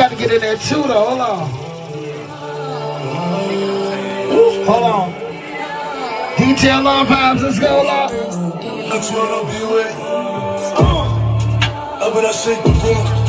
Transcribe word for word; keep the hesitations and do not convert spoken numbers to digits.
gotta get in there too though, hold on. Hold on. Detail love vibes, let's go, love. Looks wanna be with. Uh, but I say the